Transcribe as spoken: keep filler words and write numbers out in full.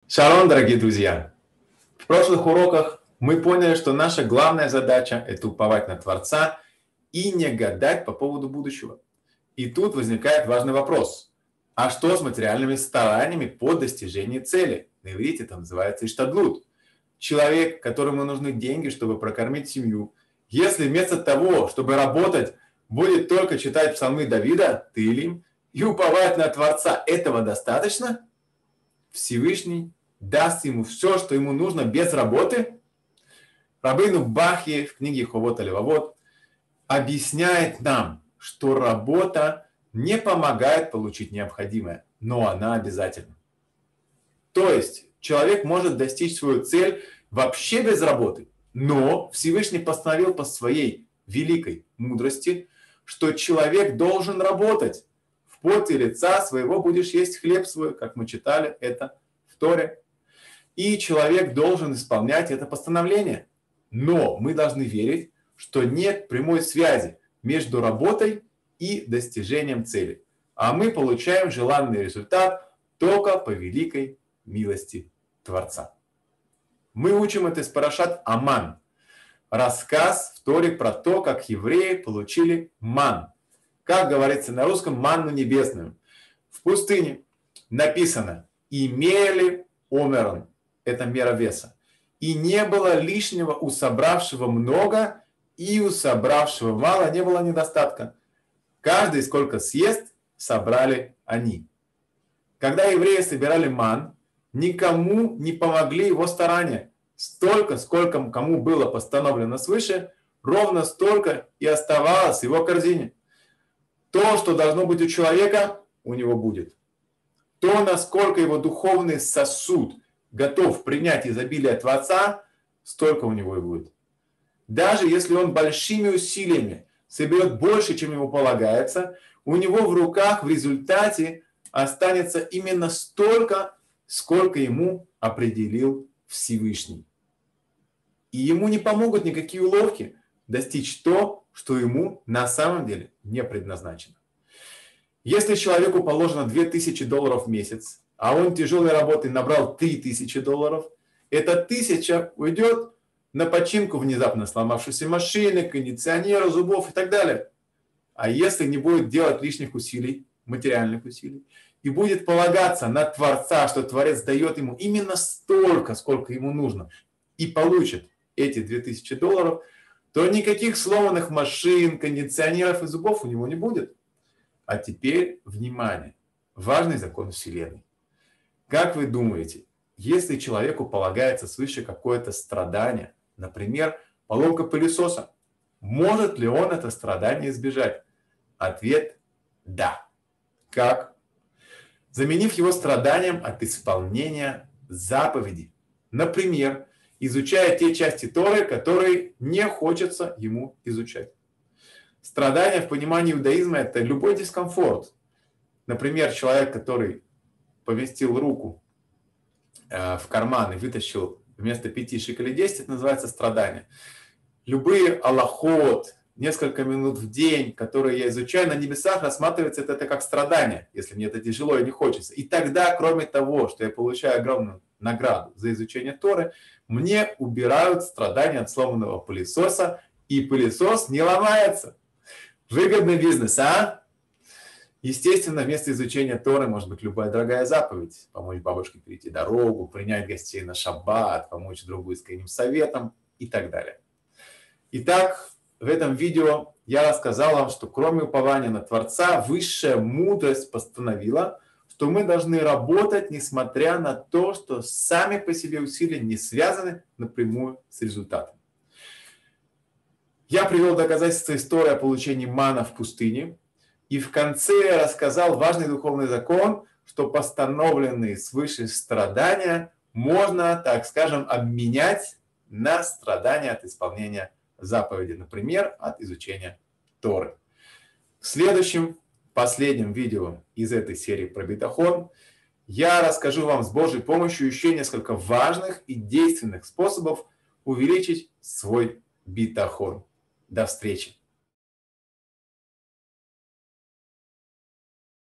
Шалом, дорогие друзья! В прошлых уроках мы поняли, что наша главная задача – это уповать на Творца и не гадать по поводу будущего. И тут возникает важный вопрос. А что с материальными стараниями по достижению цели? На иврите это называется иштадлут. Человек, которому нужны деньги, чтобы прокормить семью, если вместо того, чтобы работать, будет только читать псалмы Давида, Теилим, и уповать на Творца, этого достаточно? Всевышний даст ему все, что ему нужно без работы? Рабейну Бахьи в книге Ховот Алевавот объясняет нам, что работа не помогает получить необходимое, но она обязательна. То есть человек может достичь свою цель вообще без работы, но Всевышний постановил по своей великой мудрости, что человек должен работать. В поте лица своего будешь есть хлеб свой, как мы читали это в Торе. И человек должен исполнять это постановление. Но мы должны верить, что нет прямой связи между работой и достижением цели. А мы получаем желанный результат только по великой милости Творца. Мы учим это из парашат Аман. Рассказ в Торе про то, как евреи получили ман. Как говорится на русском, манну небесную. В пустыне написано «имели омерон». Это мера веса. И не было лишнего у собравшего много, и у собравшего мало, не было недостатка. Каждый сколько съест, собрали они. Когда евреи собирали ман, никому не помогли его старания. Столько, сколько кому было постановлено свыше, ровно столько и оставалось в его корзине. То, что должно быть у человека, у него будет. То, насколько его духовный сосуд готов принять изобилие Творца, столько у него и будет. Даже если он большими усилиями соберет больше, чем ему полагается, у него в руках в результате останется именно столько, сколько ему определил Всевышний. И ему не помогут никакие уловки достичь то, что ему на самом деле не предназначено. Если человеку положено две тысячи долларов в месяц, а он тяжелой работой набрал три тысячи долларов, эта тысяча уйдет на починку внезапно сломавшейся машины, кондиционера, зубов и так далее. А если не будет делать лишних усилий, материальных усилий, и будет полагаться на Творца, что Творец дает ему именно столько, сколько ему нужно, и получит эти две тысячи долларов, то никаких сломанных машин, кондиционеров и зубов у него не будет. А теперь, внимание, важный закон Вселенной. Как вы думаете, если человеку полагается свыше какое-то страдание, например, поломка пылесоса, может ли он это страдание избежать? Ответ – да. Как? Заменив его страданием от исполнения заповедей. Например, изучая те части Торы, которые не хочется ему изучать. Страдание в понимании иудаизма – это любой дискомфорт. Например, человек, который поместил руку в карман и вытащил вместо пяти шекелей десять, это называется страдание. Любые алахот, несколько минут в день, которые я изучаю на небесах, рассматривается это, это как страдание, если мне это тяжело и не хочется. И тогда, кроме того, что я получаю огромную награду за изучение Торы, мне убирают страдания от сломанного пылесоса, и пылесос не ломается. Выгодный бизнес, а? Естественно, вместо изучения Торы может быть любая дорогая заповедь. Помочь бабушке перейти дорогу, принять гостей на шаббат, помочь другу искренним советом и так далее. Итак, в этом видео я рассказал вам, что кроме упования на Творца, высшая мудрость постановила, что мы должны работать, несмотря на то, что сами по себе усилия не связаны напрямую с результатом. Я привел доказательства истории о получении мана в пустыне. И в конце я рассказал важный духовный закон, что постановленные свыше страдания можно, так скажем, обменять на страдания от исполнения заповеди, например, от изучения Торы. В следующем, последнем видео из этой серии про битахон я расскажу вам с Божьей помощью еще несколько важных и действенных способов увеличить свой битахон. До встречи!